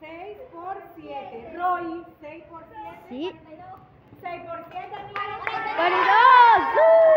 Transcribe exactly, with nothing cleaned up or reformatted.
seis por siete. Roy, seis por siete. Sí. seis por siete, niños. ¡cuarenta y dos!